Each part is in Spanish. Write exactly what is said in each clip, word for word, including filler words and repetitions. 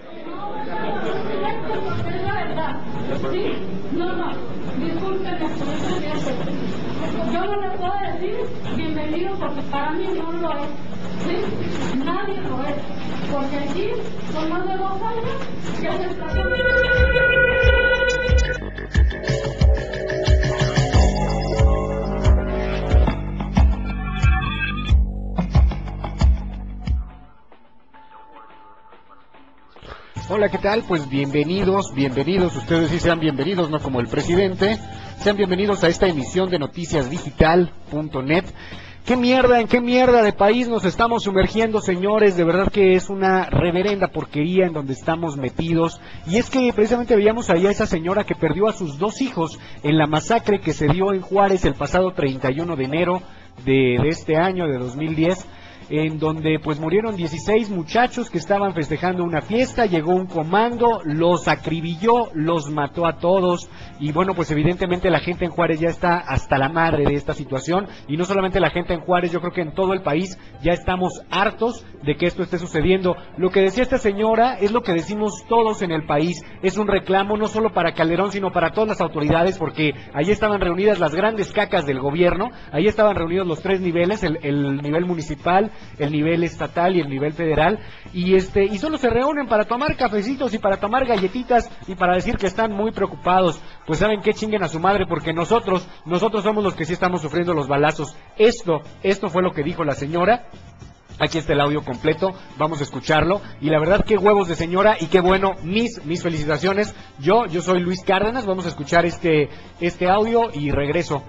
Es la verdad. Sí, no, no, discúlpenme por eso que hace. Yo no le puedo decir bienvenido porque para mí no lo es. ¿Sí? Nadie lo es. Porque aquí, por más de dos años, ya se está. Hola, ¿qué tal? Pues bienvenidos, bienvenidos, ustedes sí sean bienvenidos, no como el presidente, sean bienvenidos a esta emisión de noticias digital punto net. ¿Qué mierda, en qué mierda de país nos estamos sumergiendo, señores? De verdad que es una reverenda porquería en donde estamos metidos. Y es que precisamente veíamos ahí a esa señora que perdió a sus dos hijos en la masacre que se dio en Juárez el pasado treinta y uno de enero de, de este año, de dos mil diez. En donde pues murieron dieciséis muchachos que estaban festejando una fiesta, llegó un comando, los acribilló, los mató a todos, y bueno, pues evidentemente la gente en Juárez ya está hasta la madre de esta situación, y no solamente la gente en Juárez, yo creo que en todo el país ya estamos hartos de que esto esté sucediendo. Lo que decía esta señora es lo que decimos todos en el país, es un reclamo no solo para Calderón, sino para todas las autoridades, porque ahí estaban reunidas las grandes cacas del gobierno, ahí estaban reunidos los tres niveles, el, el nivel municipal, el nivel estatal y el nivel federal, y este y solo se reúnen para tomar cafecitos y para tomar galletitas y para decir que están muy preocupados. Pues saben qué, chinguen a su madre, porque nosotros, nosotros somos los que sí estamos sufriendo los balazos. Esto, esto fue lo que dijo la señora. Aquí está el audio completo, vamos a escucharlo, y la verdad qué huevos de señora, y qué bueno, mis, mis felicitaciones. Yo, yo soy Luis Cárdenas, vamos a escuchar este, este audio y regreso.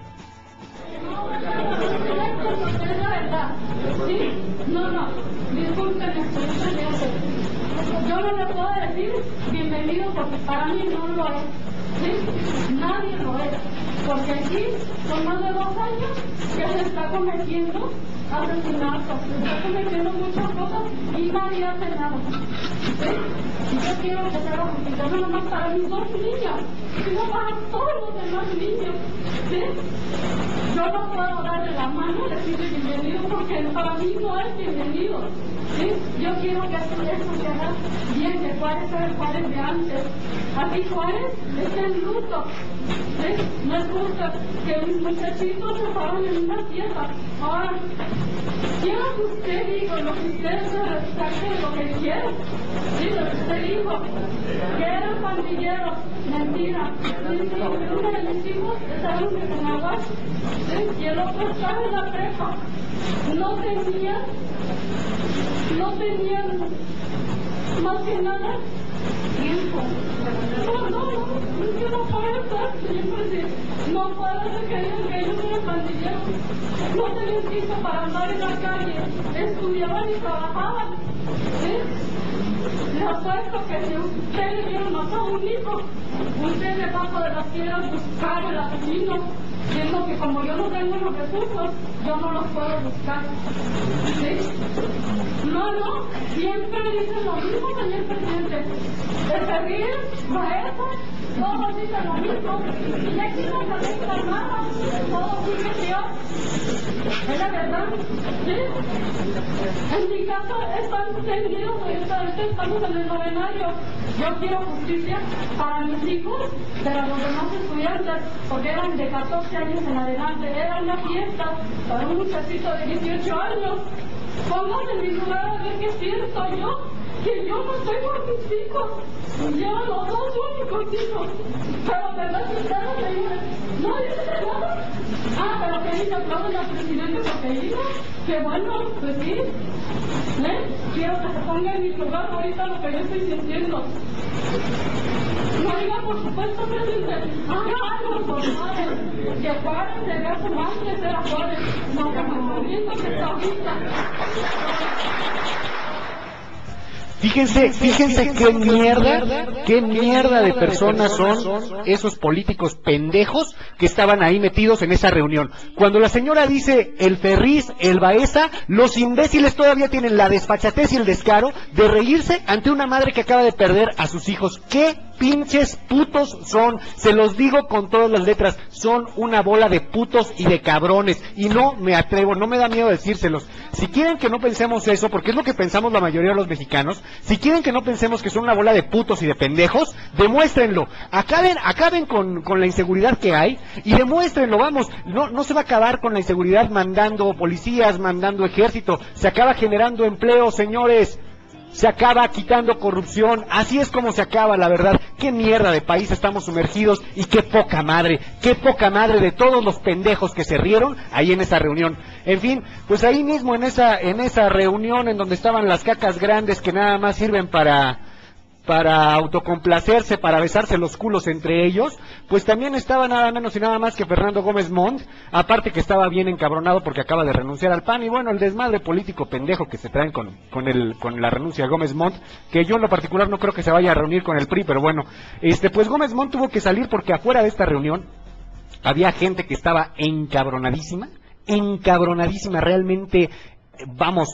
Sí, no, no, discúlpenme por eso que hace. Yo no le puedo decir bienvenido porque para mí no lo es. ¿Sí? Nadie lo es. Porque aquí, por más de dos años, que se está cometiendo asesinatos, se está cometiendo muchas cosas y nadie hace nada. ¿Sí? Y yo quiero que se haga justicia, no nomás para mis dos niños, sino para todos los demás niños. ¿Sí? Yo no puedo darle la mano y decirle bienvenido porque para mí no es bienvenido. ¿Sí? Yo quiero que esto se haga bien, que Juárez sea el Juárez de antes. Aquí Juárez está en luto. ¿Sí? No es justo que mis muchachitos se fueron en una fiesta. Ahora, quiero que usted diga lo que usted se saque lo que quiera. ¿Sí? Lo que usted dijo, que eran pandilleros. Mentira. Uno de mis hijos estaba en Conahuas, ¿sí? Y el otro estaba en la prepa. No tenían, no tenían más que nada tiempo. No, no, no, yo no puedo estar siempre, no puedo ser que digan que ellos eran pandilleros. No tenían tiempo para andar en la calle, estudiaban y trabajaban. ¿Sí? Le apuesto que si usted le hubiera matado a un hijo, usted debajo de las piedras buscar el asesino, siendo que como yo no tengo los recursos, yo no los puedo buscar. ¿Sí? No, no, siempre dicen lo mismo, señor presidente. El Ferrir, Baeza, todos dicen lo mismo. Y ya aquí no se arregla nada, todo sigue peor. Es la verdad. ¿Sí? En mi caso están tendidos, estamos en el novenario. Yo quiero justicia para mis hijos, pero los demás estudiantes, porque eran de catorce años en adelante, era una fiesta para un muchachito de dieciocho años. Pónganse en mi lugar a ver qué siento yo, que yo no estoy por mis hijos, yo los dos únicos hijos, pero verdad que ustedes me dicen, no dice nada. Ah, pero que dice aplauden al presidente porque dijo, que bueno, pues sí, ¿eh? Quiero que se ponga en mi lugar ahorita lo que yo estoy sintiendo. No diga, por supuesto, presidente, haga algo por madre, que Juárez se vea como antes era Juárez, no como el movimiento que está ahorita. Fíjense, fíjense qué mierda, qué mierda de personas son esos políticos pendejos que estaban ahí metidos en esa reunión. Cuando la señora dice el Ferriz, el Baeza, los imbéciles todavía tienen la desfachatez y el descaro de reírse ante una madre que acaba de perder a sus hijos. ¿Qué pinches putos son, se los digo con todas las letras, son una bola de putos y de cabrones, y no me atrevo, no me da miedo decírselos. Si quieren que no pensemos eso, porque es lo que pensamos la mayoría de los mexicanos, si quieren que no pensemos que son una bola de putos y de pendejos, demuéstrenlo, acaben, acaben con, con la inseguridad que hay, y demuéstrenlo, vamos, no, no se va a acabar con la inseguridad mandando policías, mandando ejército, se acaba generando empleo, señores. Se acaba quitando corrupción, así es como se acaba, la verdad. Qué mierda de país estamos sumergidos y qué poca madre, qué poca madre de todos los pendejos que se rieron ahí en esa reunión. En fin, pues ahí mismo en esa en esa reunión en donde estaban las cacas grandes que nada más sirven para para autocomplacerse, para besarse los culos entre ellos, pues también estaba nada menos y nada más que Fernando Gómez Montt, aparte que estaba bien encabronado porque acaba de renunciar al P A N, y bueno, el desmadre político pendejo que se traen con, con, el, con la renuncia de Gómez Montt, que yo en lo particular no creo que se vaya a reunir con el P R I, pero bueno, este pues Gómez Montt tuvo que salir porque afuera de esta reunión había gente que estaba encabronadísima, encabronadísima, realmente, vamos,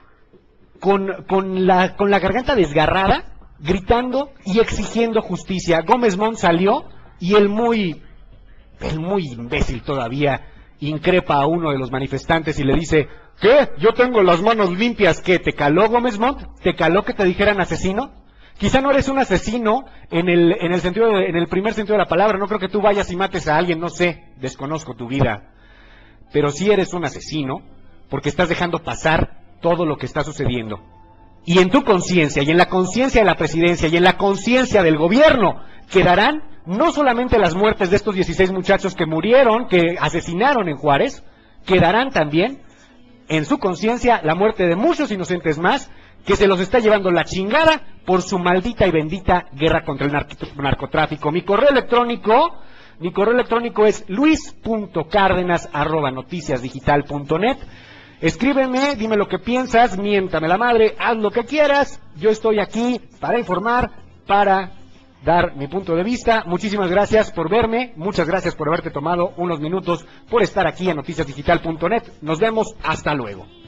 con, con, la, con la garganta desgarrada, gritando y exigiendo justicia. Gómez Montt salió y el muy, el muy imbécil todavía increpa a uno de los manifestantes y le dice, ¿qué? Yo tengo las manos limpias. ¿Qué? ¿Te caló, Gómez Montt? ¿Te caló que te dijeran asesino? Quizá no eres un asesino en el, en el sentido de, en el primer sentido de la palabra, no creo que tú vayas y mates a alguien, no sé, desconozco tu vida, pero sí eres un asesino porque estás dejando pasar todo lo que está sucediendo. Y en tu conciencia, y en la conciencia de la presidencia, y en la conciencia del gobierno, quedarán no solamente las muertes de estos dieciséis muchachos que murieron, que asesinaron en Juárez, quedarán también en su conciencia la muerte de muchos inocentes más, que se los está llevando la chingada por su maldita y bendita guerra contra el narcotráfico. Mi correo electrónico, mi correo electrónico es luis punto cárdenas arroba noticias digital punto net. Escríbeme, dime lo que piensas, miéntame la madre, haz lo que quieras. Yo estoy aquí para informar, para dar mi punto de vista. Muchísimas gracias por verme, muchas gracias por haberte tomado unos minutos, por estar aquí en noticias digital punto net. Nos vemos, hasta luego.